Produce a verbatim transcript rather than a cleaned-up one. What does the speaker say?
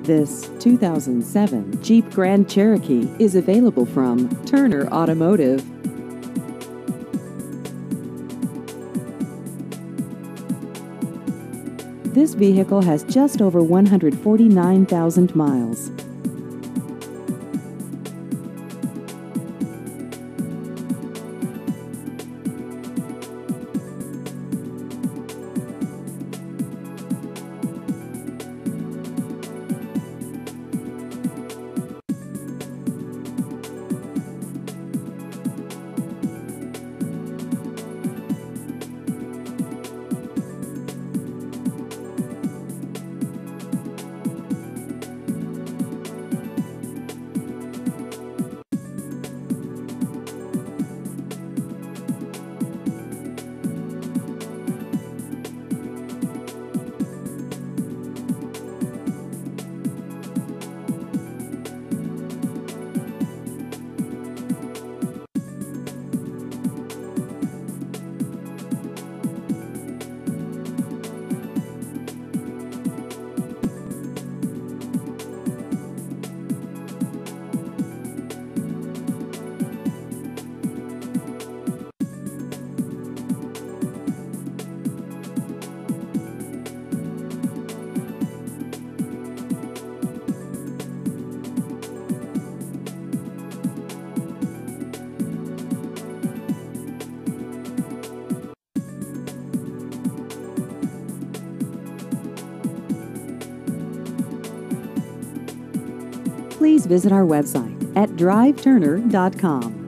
This two thousand seven Jeep Grand Cherokee is available from Turner Automotive. This vehicle has just over one hundred forty-nine thousand miles. Please visit our website at drive turner dot com.